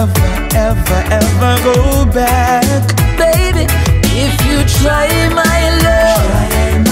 never, ever, ever go back. Baby, if you try my love,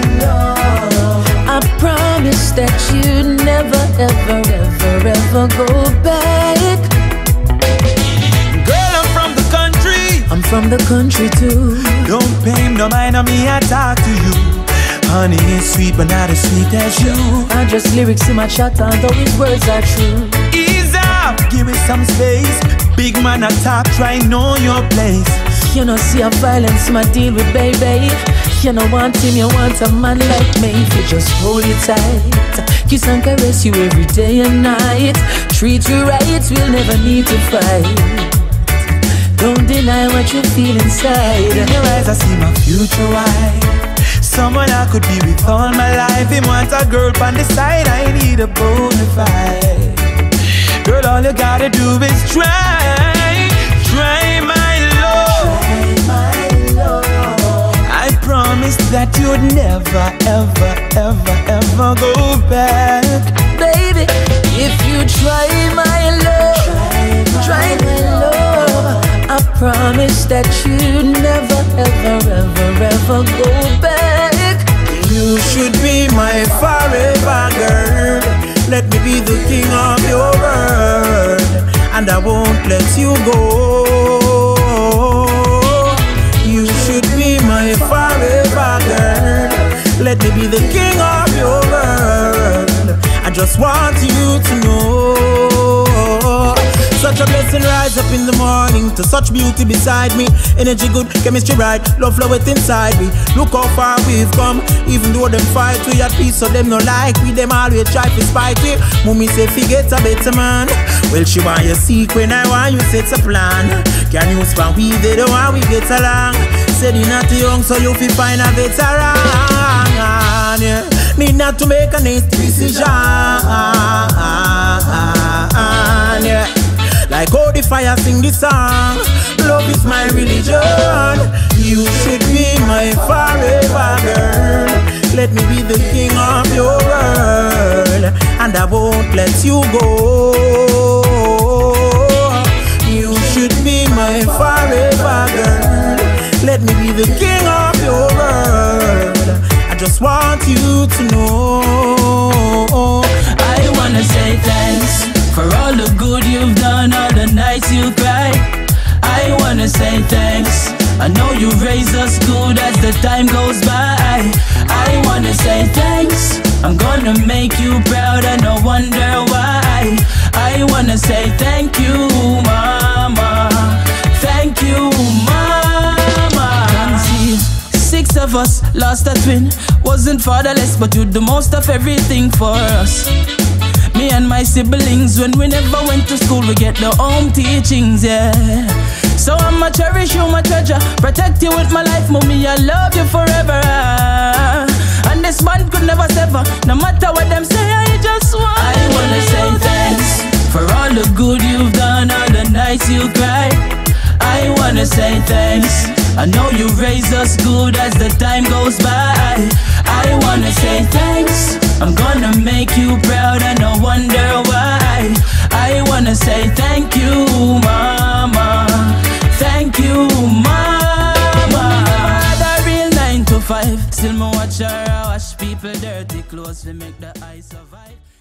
I promise that you'd never, ever, ever, ever go back. Girl, I'm from the country. I'm from the country too. Don't pay no mind on me, I talk to you. Honey is sweet, but not as sweet as you. I just lyrics in my chat, and though his words are true. Ease up, give me some space. Big man at top, try know your place. You know, see a violence, my deal with baby. You know, want him, you want a man like me. If you just hold it tight, kiss and caress you every day and night. Treat you right, we'll never need to fight. Don't deny what you feel inside. In your eyes I see my future wife. Someone I could be with all my life. Him want a girl on the side, I need a bonafide. Girl, all you gotta do is try. Try my love. I promise that you'd never, ever, ever, ever go back. Baby, if you try my love, try my love, I promise that you'd never, ever, ever, ever go back. You should be my forever girl. Let me be the king of your world, and I won't let you go. You should be my forever girl. Let me be the king of your world. I just want you to know. Such a blessing rise up in the morning to such beauty beside me. Energy good, chemistry right, love flow it inside me. Look how far we've come, even though them fight we at peace, so them no like we. Them always try to spite we. Mommy say forget a better man. Well, she want you seek when I want you set a plan. Can you spend we they don't want we get along. Said you not young, so you fi find a veteran. Yeah. Need not to make a next decision. Yeah. Like how the fire sing the song, love is my religion. You should be my forever girl. Let me be the king of your world, and I won't let you go. You should be my forever girl. Let me be the king of your world. I just want you to know. I wanna say thanks for all the good you've done, all the nights you cried. I wanna say thanks. I know you raised us good as the time goes by. I wanna say thanks. I'm gonna make you proud and no wonder why. I wanna say thank you, mama. Thank you, mama. See, 6 of us lost a twin. Wasn't fatherless, but you the most of everything for us. Me and my siblings, when we never went to school, we get the home teachings, yeah. So I'ma cherish you, my treasure, protect you with my life, mommy, I love you forever. And this bond could never sever, no matter what them say, I just want. I wanna say thanks for all the good you've done, all the nights you cried. I wanna say thanks. I know you raised us good as the time goes by. I wanna say thanks. I'm gonna make you proud and no wonder why. I wanna say thank you, mama. Thank you, mama. The real 9 to 5. Still me watch her wash people dirty clothes to make the eyes survive.